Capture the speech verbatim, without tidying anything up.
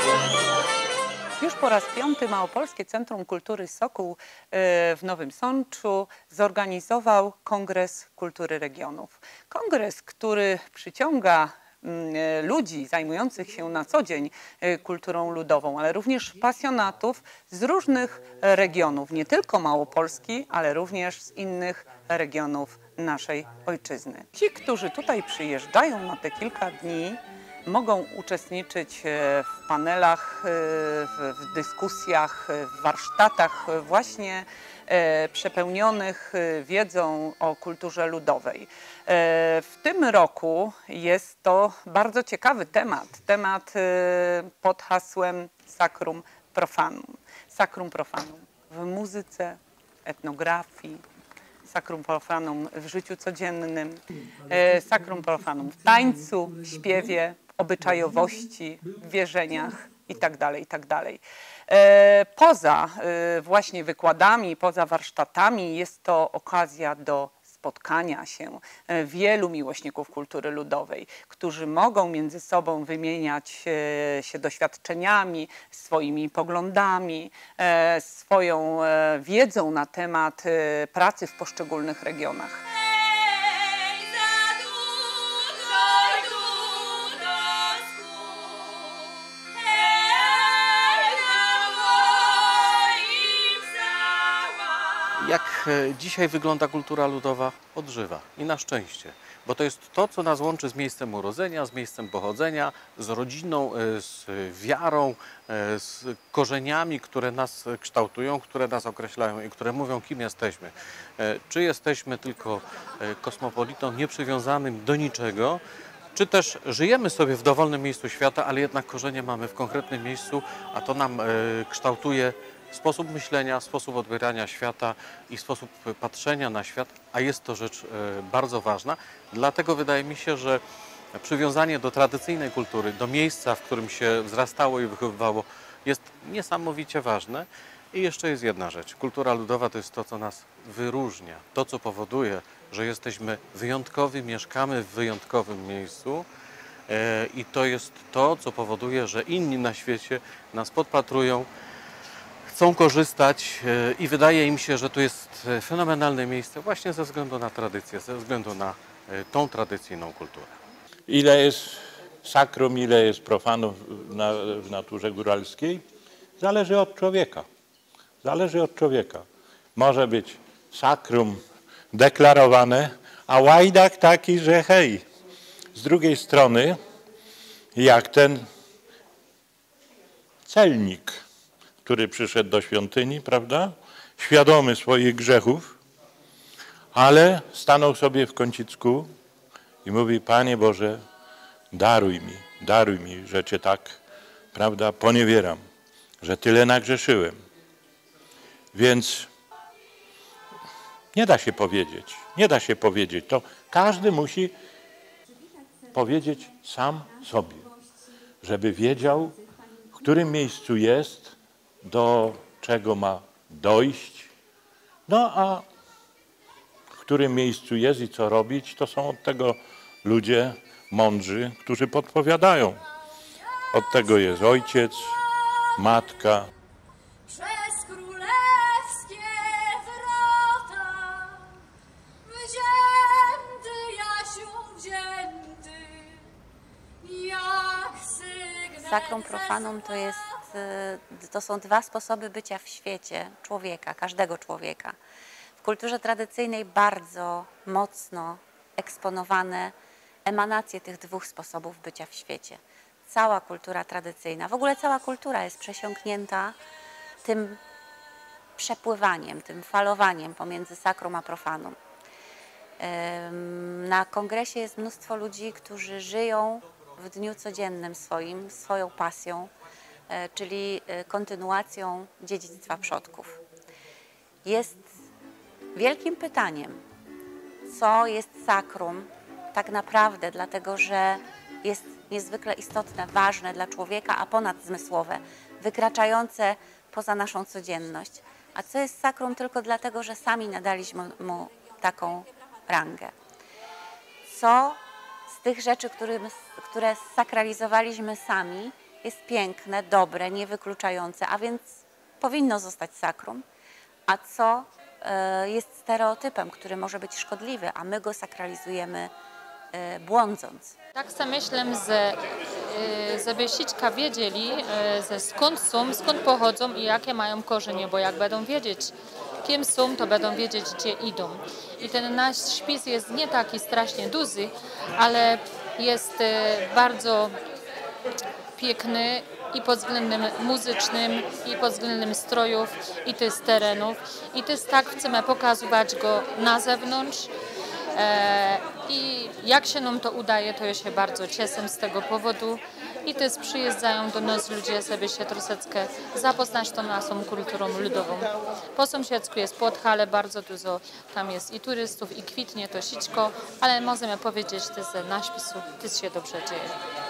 Już po raz piąty Małopolskie Centrum Kultury Sokół w Nowym Sączu zorganizował Kongres Kultury Regionów. Kongres, który przyciąga ludzi zajmujących się na co dzień kulturą ludową, ale również pasjonatów z różnych regionów, nie tylko Małopolski, ale również z innych regionów naszej ojczyzny. Ci, którzy tutaj przyjeżdżają na te kilka dni, mogą uczestniczyć w panelach, w dyskusjach, w warsztatach właśnie przepełnionych wiedzą o kulturze ludowej. W tym roku jest to bardzo ciekawy temat, temat pod hasłem Sacrum Profanum. Sacrum Profanum w muzyce, etnografii, Sacrum Profanum w życiu codziennym, Sacrum Profanum w tańcu, śpiewie, obyczajowości, wierzeniach itd., itd. Poza właśnie wykładami, poza warsztatami jest to okazja do spotkania się wielu miłośników kultury ludowej, którzy mogą między sobą wymieniać się doświadczeniami, swoimi poglądami, swoją wiedzą na temat pracy w poszczególnych regionach. Jak dzisiaj wygląda kultura ludowa? Odżywa i na szczęście, bo to jest to, co nas łączy z miejscem urodzenia, z miejscem pochodzenia, z rodziną, z wiarą, z korzeniami, które nas kształtują, które nas określają i które mówią, kim jesteśmy. Czy jesteśmy tylko kosmopolitą nieprzywiązanym do niczego, czy też żyjemy sobie w dowolnym miejscu świata, ale jednak korzenie mamy w konkretnym miejscu, a to nam kształtuje sposób myślenia, sposób odbierania świata i sposób patrzenia na świat, a jest to rzecz bardzo ważna. Dlatego wydaje mi się, że przywiązanie do tradycyjnej kultury, do miejsca, w którym się wzrastało i wychowywało, jest niesamowicie ważne. I jeszcze jest jedna rzecz. Kultura ludowa to jest to, co nas wyróżnia, to, co powoduje, że jesteśmy wyjątkowi, mieszkamy w wyjątkowym miejscu i to jest to, co powoduje, że inni na świecie nas podpatrują, chcą korzystać i wydaje im się, że to jest fenomenalne miejsce właśnie ze względu na tradycję, ze względu na tą tradycyjną kulturę. Ile jest sakrum, ile jest profanów na, w naturze góralskiej? Zależy od człowieka. Zależy od człowieka. Może być sakrum deklarowane, a łajdak taki, że hej. Z drugiej strony, jak ten celnik, który przyszedł do świątyni, prawda? Świadomy swoich grzechów, ale stanął sobie w kącicku i mówi: Panie Boże, daruj mi, daruj mi, że Cię tak, prawda, poniewieram, że tyle nagrzeszyłem. Więc nie da się powiedzieć, nie da się powiedzieć. To każdy musi powiedzieć sam sobie, żeby wiedział, w którym miejscu jest, do czego ma dojść, no a w którym miejscu jest i co robić, to są od tego ludzie mądrzy, którzy podpowiadają. Od tego jest ojciec, matka. Przez królewskie wrota wzięty, Jasiu, wzięty, jak sygnał. Sacrum Profanum to jest To są dwa sposoby bycia w świecie człowieka, każdego człowieka. W kulturze tradycyjnej bardzo mocno eksponowane emanacje tych dwóch sposobów bycia w świecie. Cała kultura tradycyjna, w ogóle cała kultura jest przesiąknięta tym przepływaniem, tym falowaniem pomiędzy sacrum a profanum. Na kongresie jest mnóstwo ludzi, którzy żyją w dniu codziennym swoim, swoją pasją, czyli kontynuacją dziedzictwa przodków. Jest wielkim pytaniem, co jest sakrum tak naprawdę, dlatego że jest niezwykle istotne, ważne dla człowieka, a ponadzmysłowe, wykraczające poza naszą codzienność. A co jest sakrum tylko dlatego, że sami nadaliśmy mu taką rangę. Co z tych rzeczy, które, które sakralizowaliśmy sami, jest piękne, dobre, niewykluczające, a więc powinno zostać sakrum, a co e, jest stereotypem, który może być szkodliwy, a my go sakralizujemy e, błądząc. Tak sobie myślę, że y, żeby sićka wiedzieli, y, że skąd są, skąd pochodzą i jakie mają korzenie, bo jak będą wiedzieć, kim są, to będą wiedzieć, gdzie idą. I ten nasz spis jest nie taki strasznie duży, ale jest y, bardzo piękny i pod względem muzycznym, i pod względem strojów, i też terenów. I też tak chcemy pokazywać go na zewnątrz. E, I jak się nam to udaje, to ja się bardzo cieszę z tego powodu. I też przyjeżdżają do nas ludzie, żeby się troszeczkę zapoznać tą naszą kulturą ludową. Po sąsiedzku jest Podhale, bardzo dużo tam jest i turystów, i kwitnie to sićko, ale możemy powiedzieć też, że na Śpisu też się dobrze dzieje.